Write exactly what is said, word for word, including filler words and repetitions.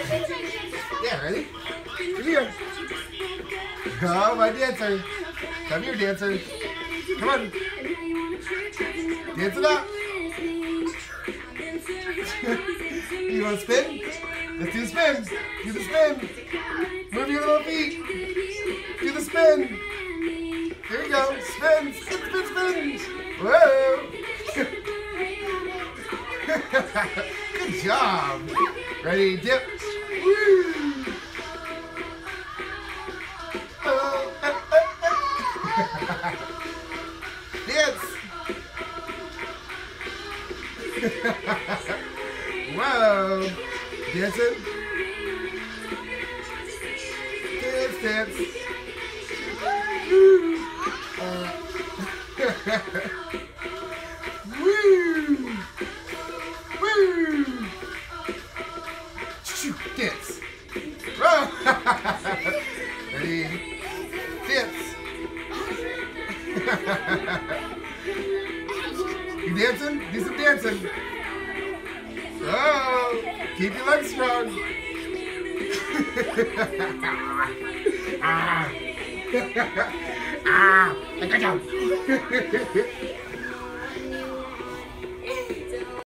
Yeah, ready? Come here. Oh, my dancer. Come here, dancer. Come on. Dance it up. You want to spin? Let's do the spin. Do the spin. Move your little feet. Do the spin. There you go. Spin, spin, spin, spin. Whoa. Good job. Ready, dip. Woo. Oh, oh, oh, oh. Dance. Whoa. Dancing. Dance, dance. Woo. Uh. Woo. Woo. Dance. Whoa. Ready. Dance. You dancing? Do some dancing. Oh, keep your legs strong. ah. ah. Good job.